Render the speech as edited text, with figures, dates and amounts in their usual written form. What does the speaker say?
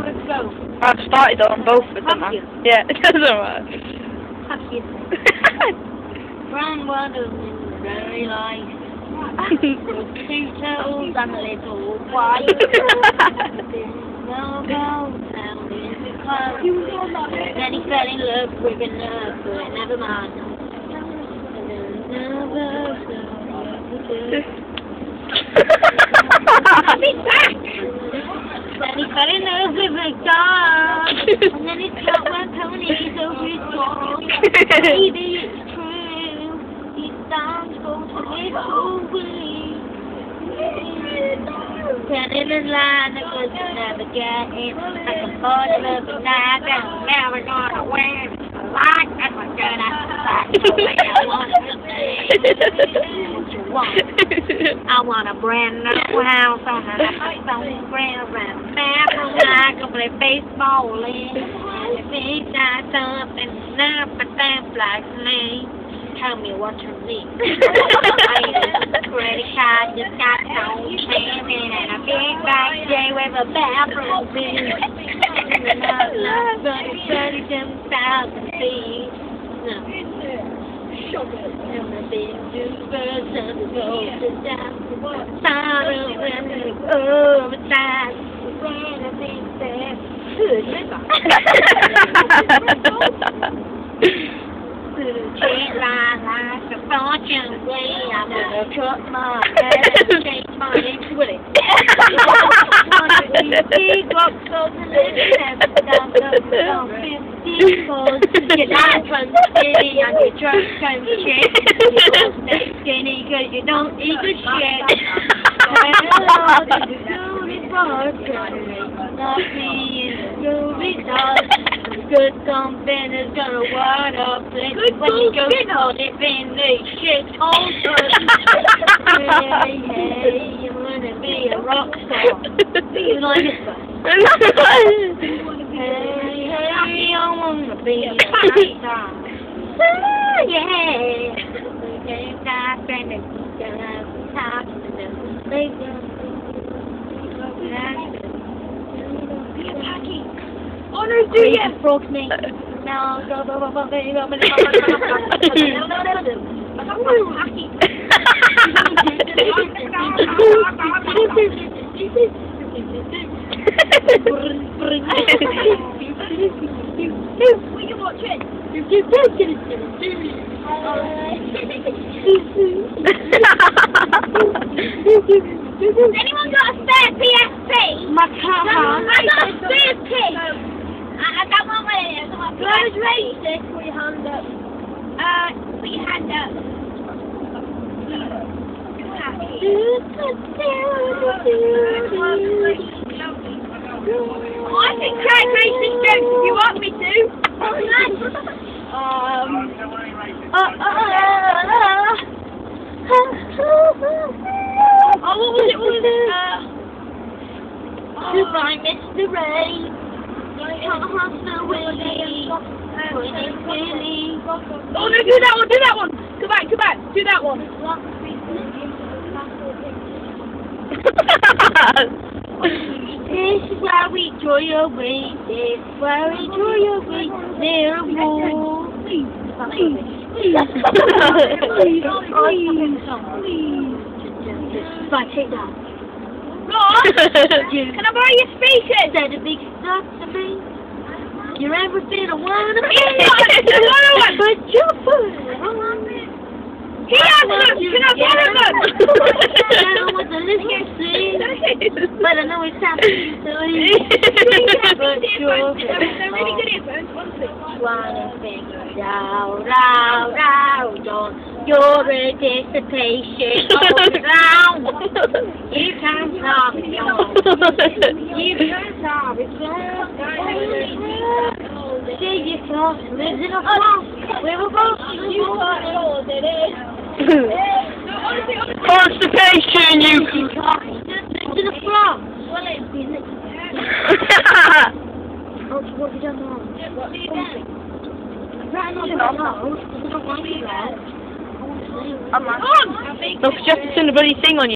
with both? I've started on both of them. Have you? Yeah, it doesn't matter. Have you? Brown water is very light. With 2 toes and a little white. No down in the car. Then he fell in love with a nurse, but never mind. Then he fell in love with a dog, and then his cat went ponies over his wall. Maybe it's true, his dogs go to little Willie. Standing in line, I couldn't never get in. I can fall in love with that, I'm never gonna win. Like that's what good that's the way I want it to be. What you want? I want a brand new house on a stone ground around the bathroom. I can play baseball in. And if it's not something, not but that like me. Tell me what you need. Credit card just got no payment and a big back day with a bathroom bill. And I'm not 37,000 feet. No. I'm a big person who goes to down. Sorrow and overtime. When I think that change like a fortune way. I'm gonna cut my hair and change my name with it. Big up so the living and down the 50 goes to get out from the city and your truck can shake. You don't stay skinny cause you don't eat the shit. Well, the beauty was not me in the movie does. Good company's gonna wind up when you go to it in the shit hole. Hey, you wanna be a rock star. Be like this guy. Hey, I wanna be a rock star. Yeah. We're gonna spend it. Gonna talk to them. Honors do you? Broke me. Now go. What you watching? Anyone got a spare PSP? My car. I got a spare PSP. I got one with it. I was ready. Put your hand up. Put your hand up. I can try racing jokes if you want me to. What was it? Goodbye, Mr. Ray. Oh no, do that one. Come back, do that one. This is where we enjoy your way, this is where we enjoy your way, there are more. Please. Right, take that. Ron, can I borrow your speakers? They're the big stuff to me. You're everything I wanna be. But you're fun. He has them. Can I borrow them? I don't know what the listeners say, but I know it's happening to me. But you're they're really good earphones, honestly. Wanna think down. Your anticipation all around. You can't stop it, you can't stop it. See you cross, lives in a farm. We were both you got it all, did it? Constipation, you. Lives in a farm. Well, it's what have you done wrong? What have you done? Right on the house. I don't want to be there. Look, just a bloody thing on you.